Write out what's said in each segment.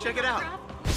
check it out.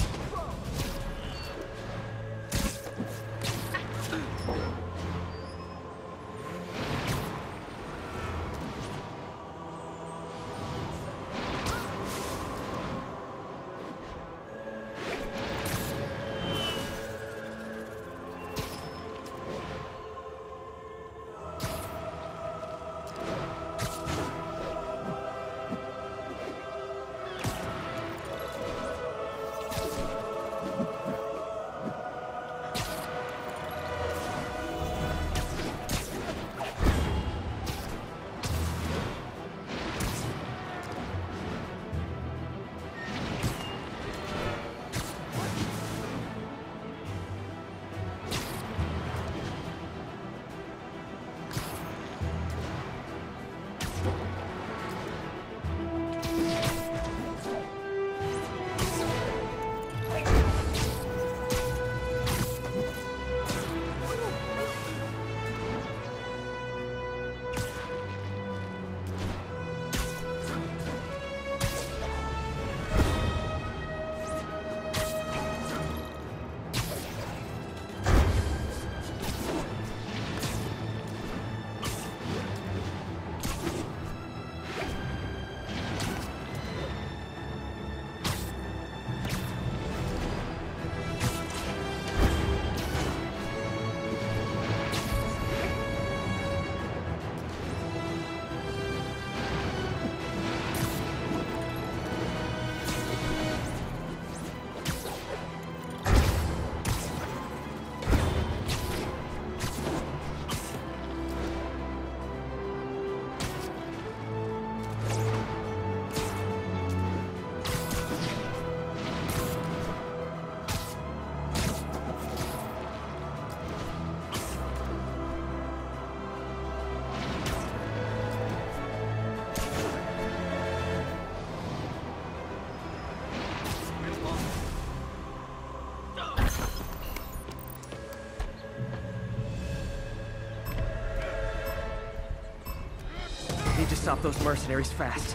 Need to stop those mercenaries fast.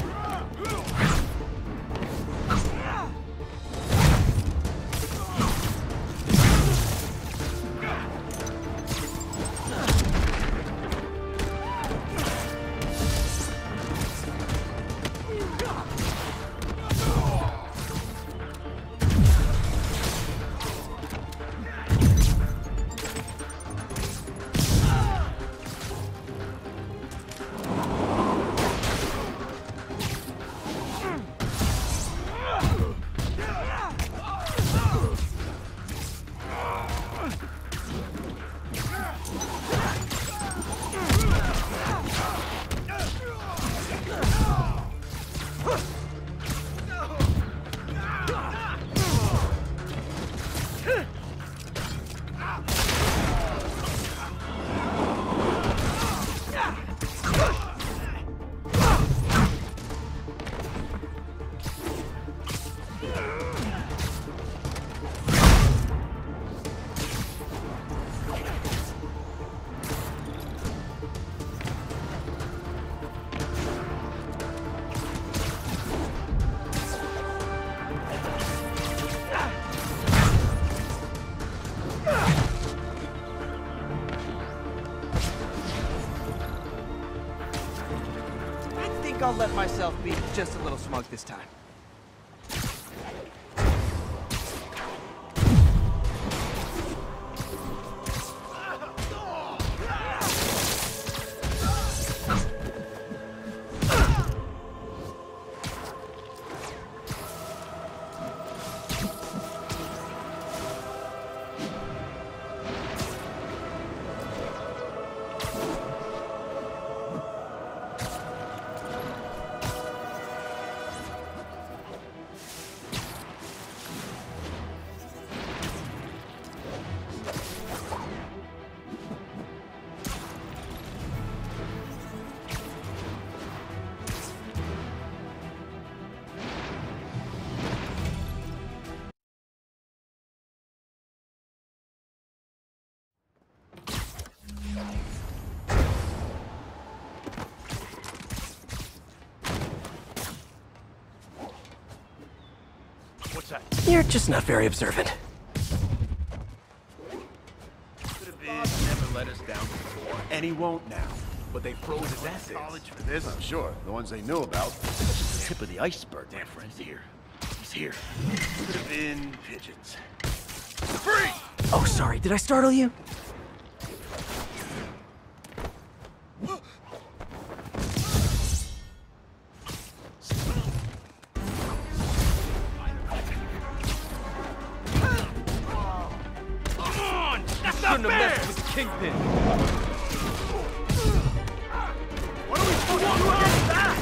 I'll let myself be just a little smug this time. What's that? You're just not very observant. Boss never let us down before, and he won't now. But they froze his assets. College for this, I'm sure. The ones they knew about. That's just the tip of the iceberg. Damn, friend's here. He's here. Could have been pigeons. Free! Oh, sorry. Did I startle you? Shouldn't have messed with the Kingpin. What are we supposed to do against that?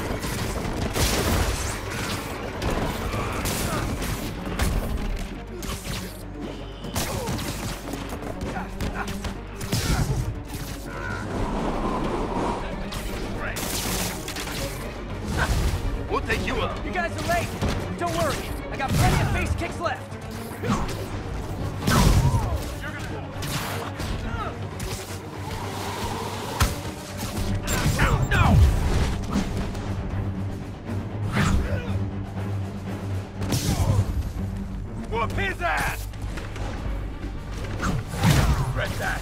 We'll take you up. You guys are late. Don't worry. I got plenty of face kicks left. Whoop his ass! Regret that.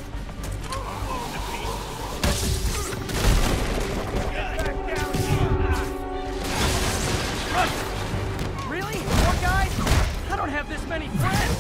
Really? More guys? I don't have this many friends.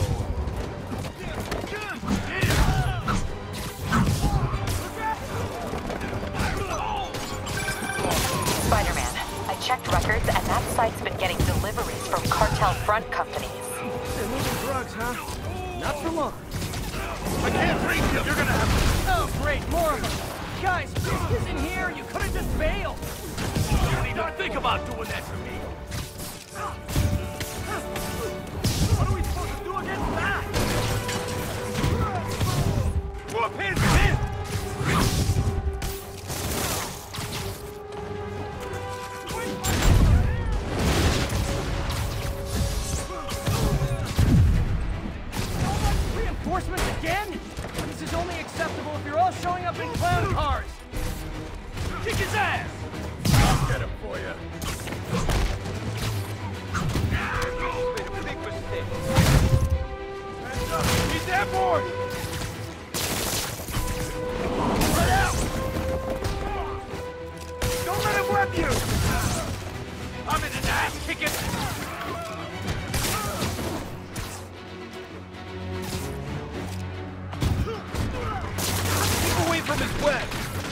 Spider-Man, I checked records and that site's been getting deliveries from cartel front companies. They're moving drugs, huh? Not for long. I can't reach you! You're gonna have Oh, great, more of them. Guys, Fisk isn't here. You could have just bailed. You don't even think about doing that to me! What are we supposed to do against that? Whoop his head! Reinforcements again? This is only acceptable if you're all showing up in clown cars. Kick his ass! I'll get him for you. Made a big mistake. Hands up! He's airborne! Spread out! Don't let him whip you! I'm in an ass kicking! Keep away from his web!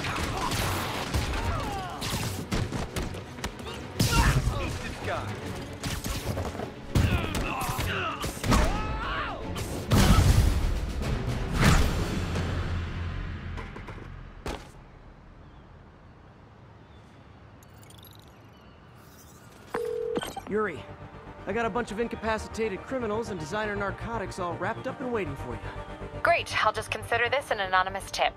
Eat this guy. Yuri, I got a bunch of incapacitated criminals and designer narcotics all wrapped up and waiting for you. Great, I'll just consider this an anonymous tip.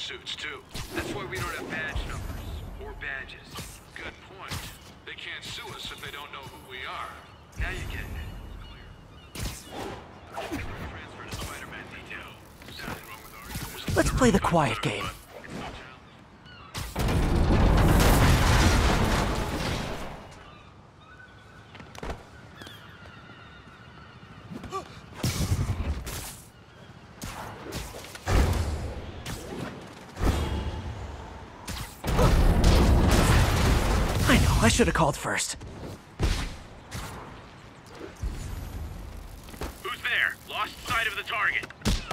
suits, too. That's why we don't have badge numbers. Or badges. Good point. They can't sue us if they don't know who we are. Now you're getting it. Transfer to Spider-Man detail. Nothing wrong with our... Let's play the quiet game. I should have called first. Who's there? Lost sight of the target.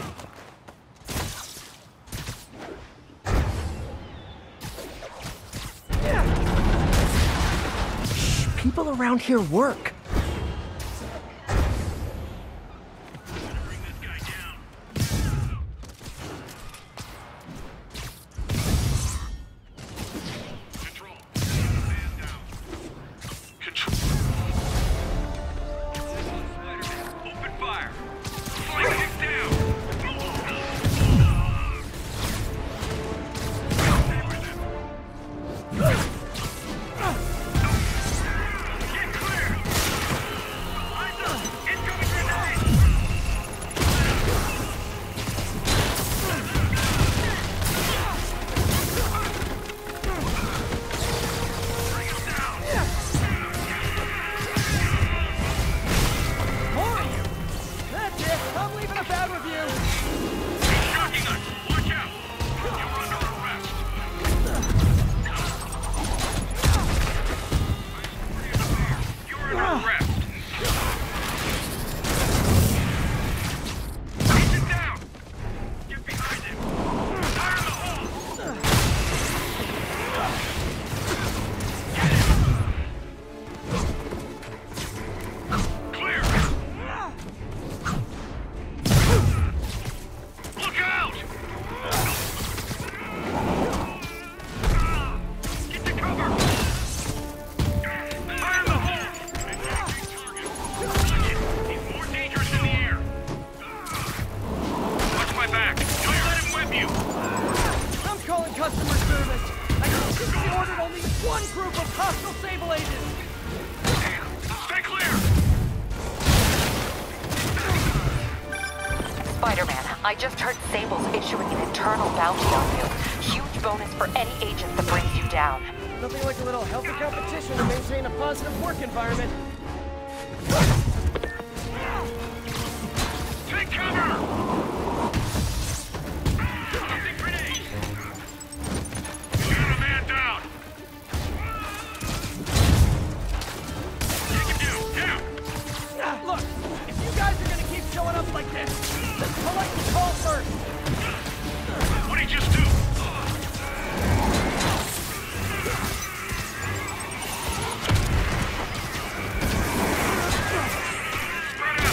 Shh, people around here work. Bring this guy down. Control. Man down. Control. Spider-Man, open fire. Flank him down. Get clear. Eyes up. Incoming grenade. Bring him down. More of you! That's it! I'm leaving a bad review! He's shocking us. Watch out. You're under arrest. You're under arrest. He's it down. Get behind him. Fire in the hole. Clear. Look out! Get to cover! Fire in the hole! Engaging target. Watch it. He's more dangerous in the air. Watch my back. Don't let him whip you. I'm calling customer service! I specifically ordered only one group of hostile Sable agents! Damn. Stay clear! Spider-Man, I just heard Sable's issuing an internal bounty on you. Huge bonus for any agent that brings you down. Nothing like a little healthy competition to maintain a positive work environment. Take cover! Tossing grenade! Shoot a man down! Take him down! Look, if you guys are gonna keep showing up like this, just politely call first! What'd he just do? Spread out!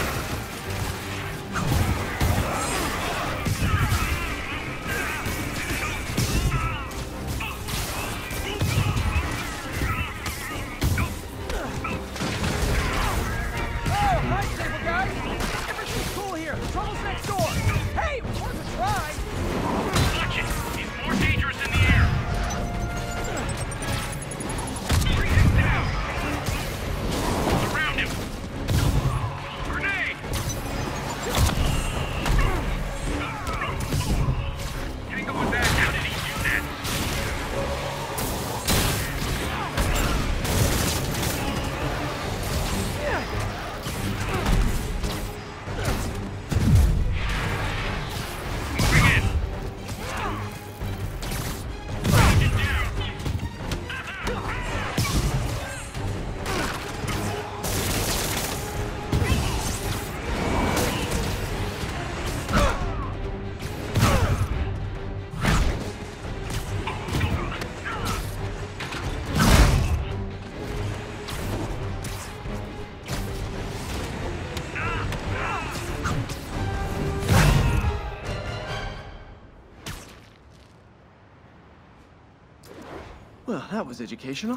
Oh, hi, Sable guys! Everything's cool here. Trouble's next door. Hey, it was worth a try. Watch it! He's more dangerous in the air! Bring him down! Surround him! Grenade! Tango was that. How did he do that? Moving in! Get down! Well, that was educational.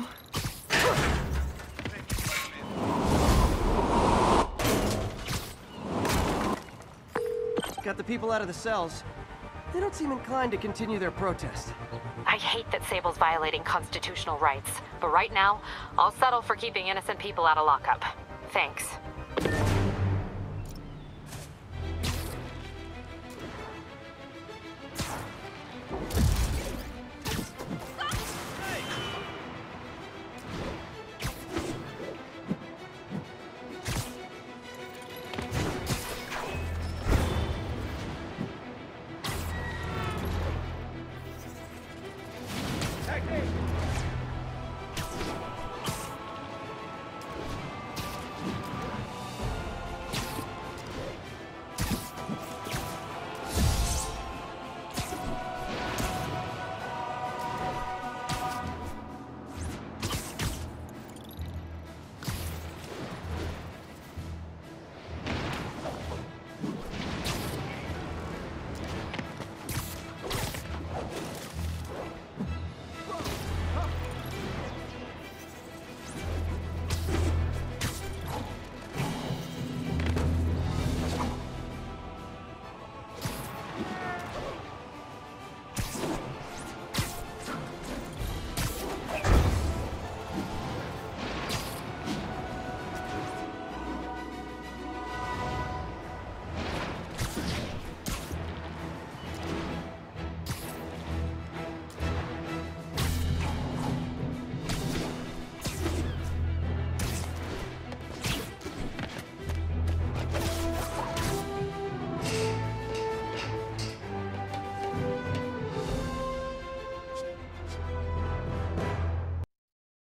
Got the people out of the cells. They don't seem inclined to continue their protest. I hate that Sable's violating constitutional rights, but right now, I'll settle for keeping innocent people out of lockup. Thanks.